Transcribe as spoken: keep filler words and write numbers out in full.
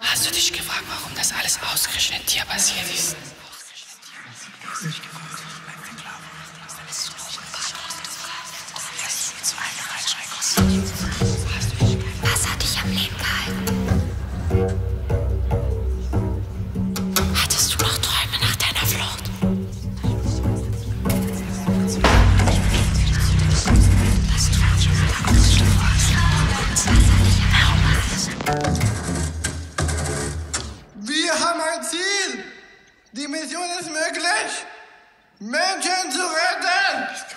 Hast du dich gefragt, warum das alles ausgerechnet dir passiert ist? Was hat dich am Leben gehalten? Hattest du noch Träume nach deiner Flucht? Wir haben ein Ziel. Die Mission ist möglich. Menschen zu retten.